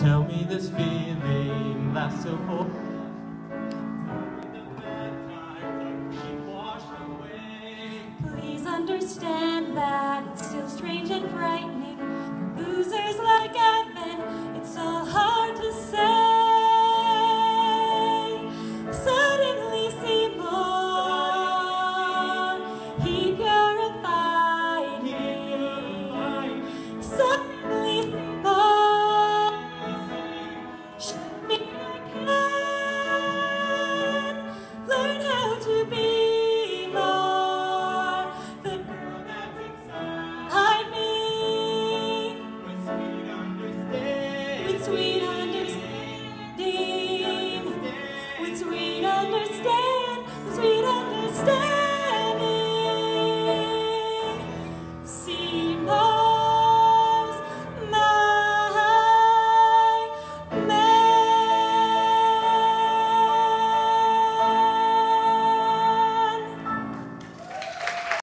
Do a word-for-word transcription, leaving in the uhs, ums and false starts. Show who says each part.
Speaker 1: tell me this feeling lasts till four.
Speaker 2: Please understand that it's still strange and frightening.